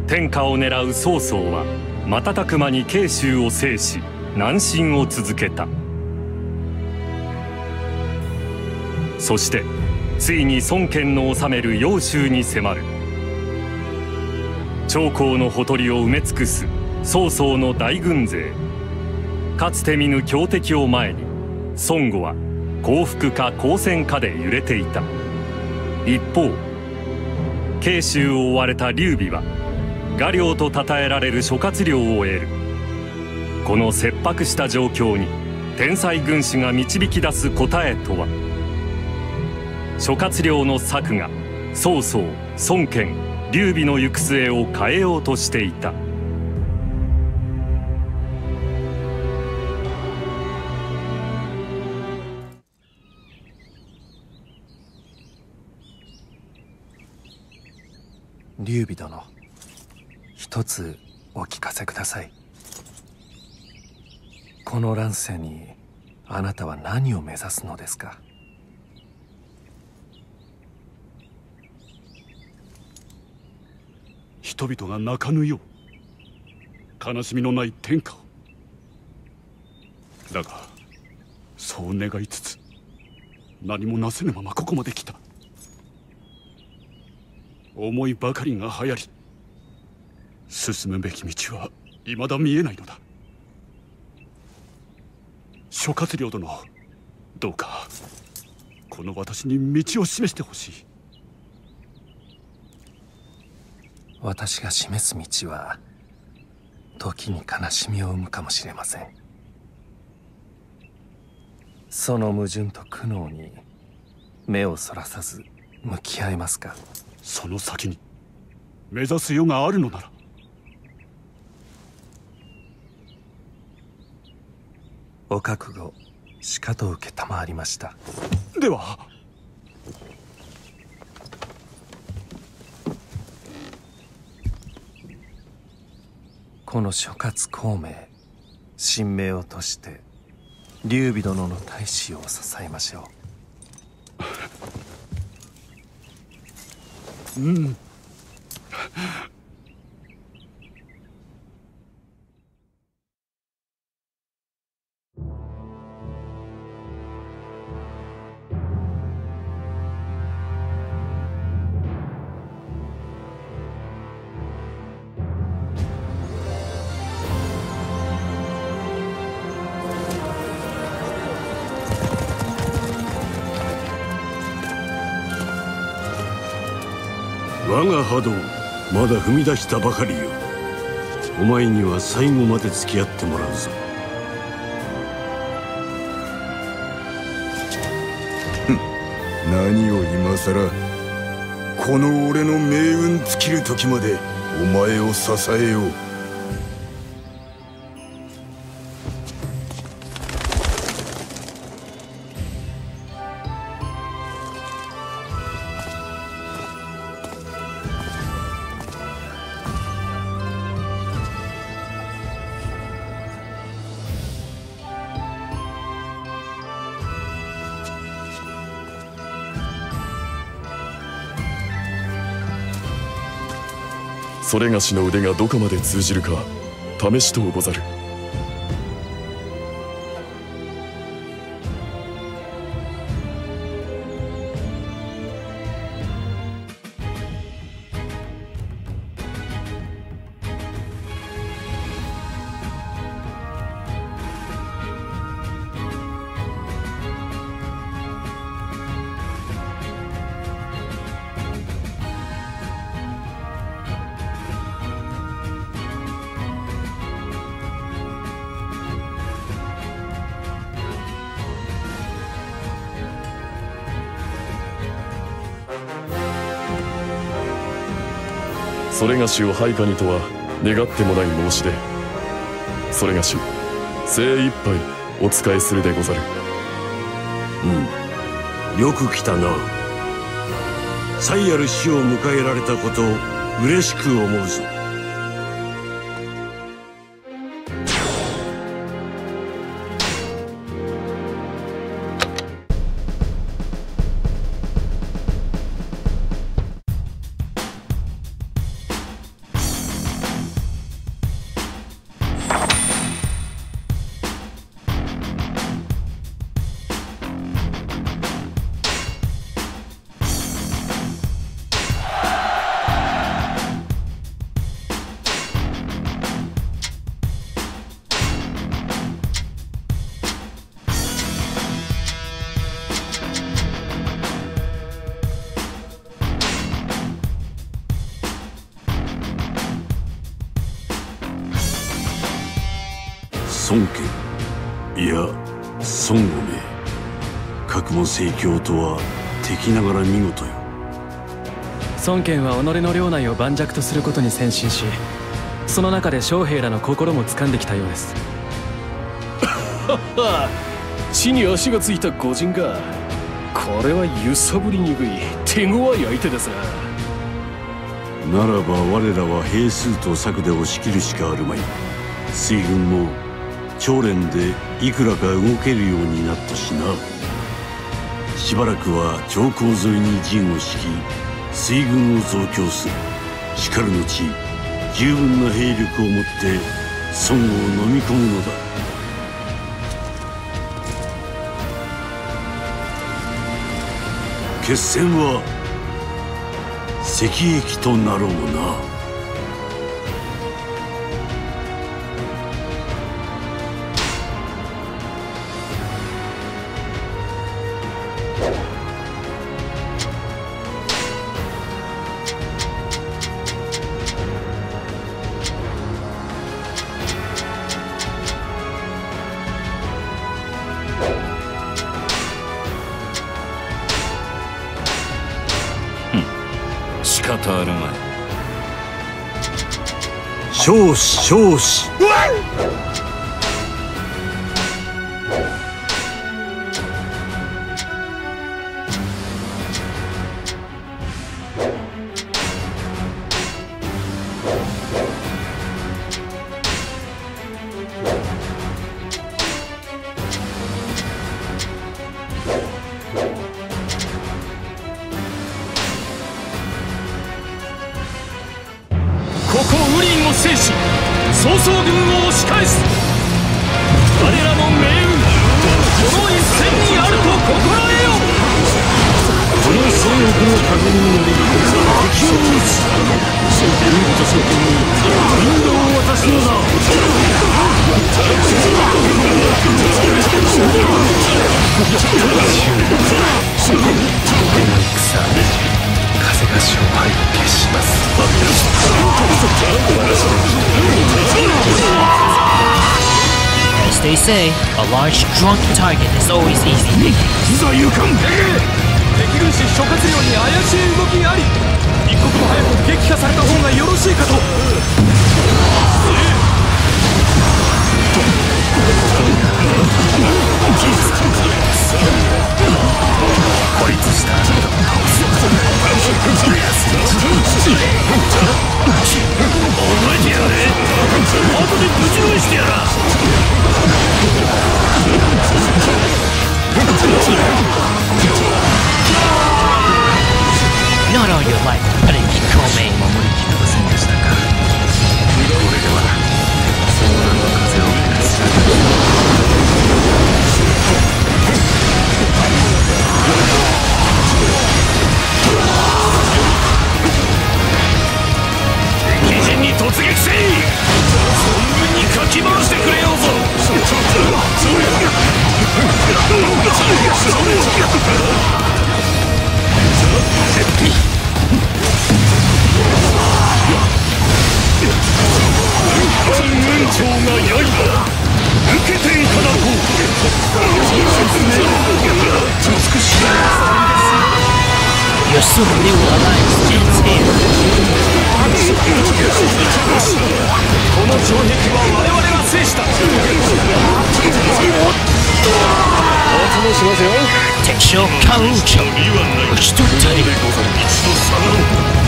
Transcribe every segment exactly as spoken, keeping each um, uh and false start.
天下を狙う曹操は瞬く間に慶州を制し南進を続けた。そしてついに孫権の治める揚州に迫る。長江のほとりを埋め尽くす曹操の大軍勢。かつて見ぬ強敵を前に孫悟は降伏か抗戦かで揺れていた。一方慶州を追われた劉備は画領と称えられる諸葛亮を得る。この切迫した状況に天才軍師が導き出す答えとは。諸葛亮の策が曹操、孫権、劉備の行く末を変えようとしていた。 劉備殿、一つお聞かせください。この乱世にあなたは何を目指すのですか？ 人々が泣かぬよう悲しみのない天下を。だがそう願いつつ何もなせぬままここまで来た。思いばかりが流行り進むべき道は未だ見えないのだ。諸葛亮殿、どうかこの私に道を示してほしい。 私が示す道は時に悲しみを生むかもしれません。その矛盾と苦悩に目をそらさず向き合えますか？ その先に目指す世があるのなら。 お覚悟しかと受けたまわりました。 ではこの諸葛孔明、神明をとして劉備殿の大志を支えましょう。うん我が波動まだ踏み出したばかりよ。お前には最後まで付き合ってもらうぞ。 何を今さら。この俺の命運尽きる時までお前を支えよう。 それがしの腕がどこまで通じるか試しとうござる。それがしを配下にとは願ってもない申し出。それがし精一杯お仕えするでござる。 うん、よく来たな。才ある死を迎えられたことを嬉しく思うぞ。 孫家、いや孫悟め、格も盛況とは敵ながら見事よ。 孫権は己の領内を盤石とすることに専心し、その中で将兵らの心も掴んできたようです。 地に足がついた御仁が、これは揺さぶりにくい手強い相手ですな。 ならば我らは兵数と策で押し切るしかあるまい。水軍も長連でいくらか動けるようになったしな。しばらくは長江沿いに陣を敷き、水軍を増強する。しかる後十分な兵力をもって孫を飲み込むのだ。決戦は赤壁となろうな。 仕方あるまい。 少子少子。 ここウリンを制し曹操軍を押し返す。我らの命運この一戦にあると心得よ。 この西国の壁により敵を討つ。ルート諸君に引導を渡すのだ。 風が勝敗を決します。 As they say, a large drunk target is always easy picking. いざ勇敢。 敵軍師諸葛亮に怪しい動きあり。一刻も早く撃破された方がよろしいかと。 孤立したあなたを倒す。覚えてやれ。後でぶちのめしてやら。 Not all your life, but it keep coming. 守りきれませんでしたか。これでは戦乱の風を吹かせられる。 敵陣に突撃せい。存分にかき回してくれようぞ。軍長が刃受けていただこう。美しい。 Your super new alliance ends here. この城壁は我々が制した。お供しますよ。 敵将カウンチョ討ち取ったり。 一度下がろう。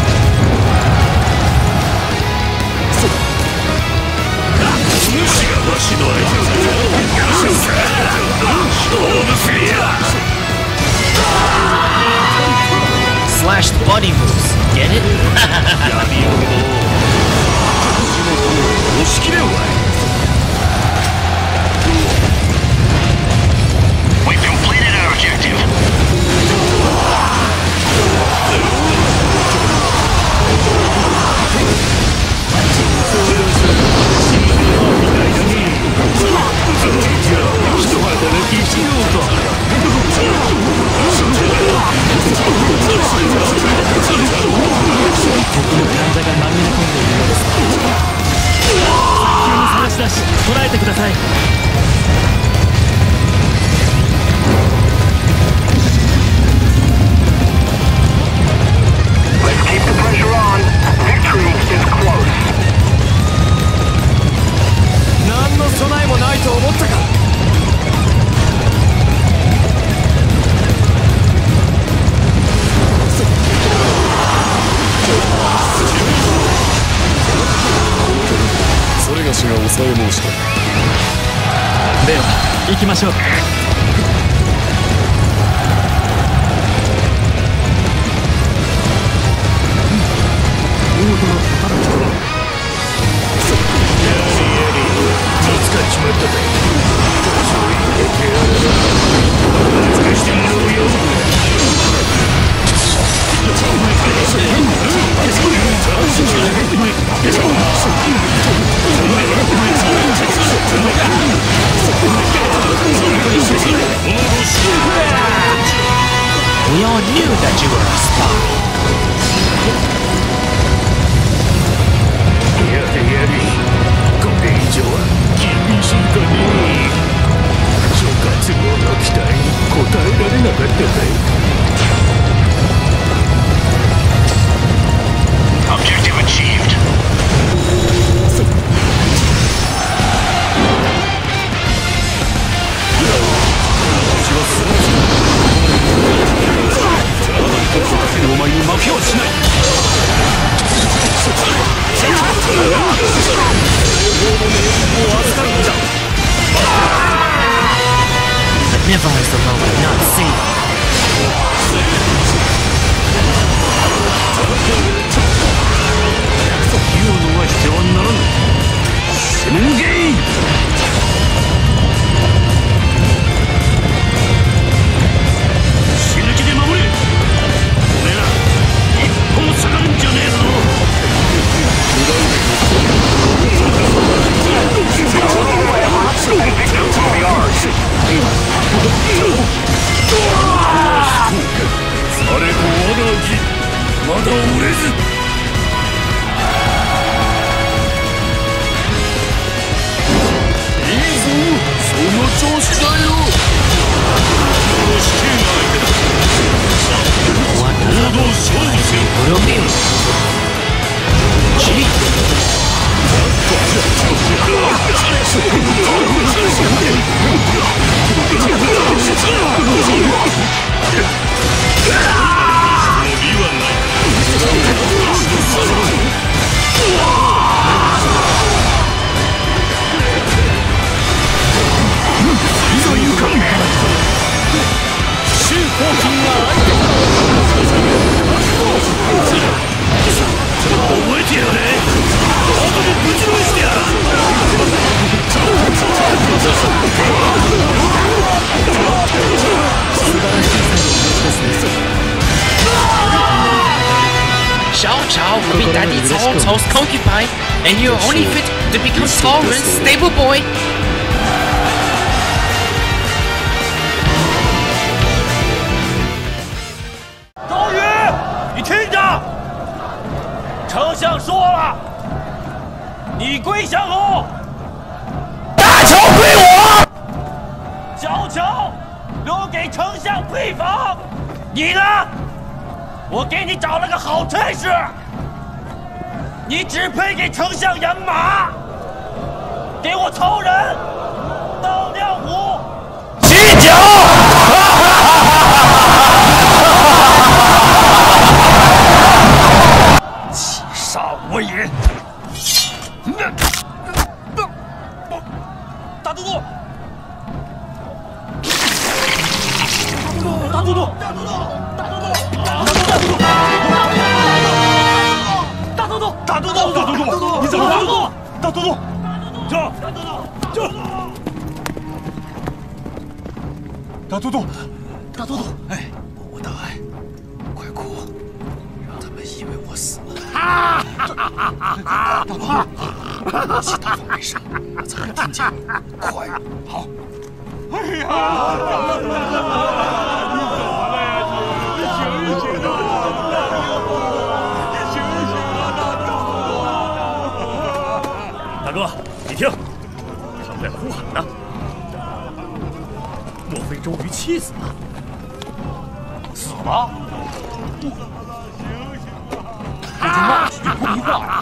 主がわしの相手だ。勝負せりゃ。 Slash the body moves. Get it? 闇をもう押し切れよ。 We've completed our objective. Let's go. 私だし捉えてください。何の備えもないと思ったか。 それがしが抑え申した。 では行きましょう。見事な働きとは。見つかっちまったぜ。そう言ってやるな。懐かしてもらうよ。 We all knew that you were a spy. やれやれ、これ以上は厳しいかね。諸葛亮の期待に応えられなかったぜ。 Objective achieved. お前に負けはしない。 Never is the moment not seen. 言うのはしてはならぬ。宣言。死ぬ気で守れ。おめえら一歩も下がるんじゃねえぞ。されど我が義まだ折れず。いいぞ、その調子だよ。死刑が相手だ。行動勝負せよ。覚えてやれ。後でぶちのめしてやる。 Xiao Chao will be Daddy Cao Cao's concubine, and you're only fit to become Cao Ren's stable boy. 周瑜，你听着，丞相说了，你归降后，大乔归我，小乔留给丞相配防。你呢？我给你找了个好差事，你只配给丞相养马。给我曹仁、刀亮虎、骑脚。欺杀我也！大都督，大都督，大都督，大都督，大都督，大都督，大都督，大都督，大都督，你怎么了？大都督，这，大都督，这，大都督，大都督，哎，我大爱，快哭，让他们以为我死了。哈哈哈哈哈！大都督，其他方没事，我才能听见。快，好。哎呀！醒醒啊！醒醒啊！大哥，你听， 在呼喊呢？莫非周瑜气死了？死了？这就骂几句不一话。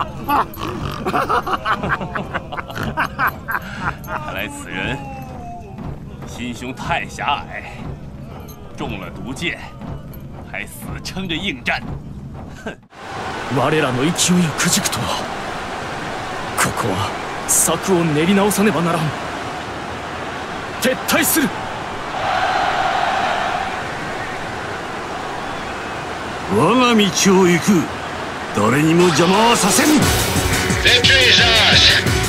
看来此人心胸太狭隘，中了毒箭，还死撑着应战。哼！ 我らの勢いをくじくとは、ここは策を練り直さねばならん。撤退する。 我が道を行く。誰にも邪魔はさせん。 Victory is ours.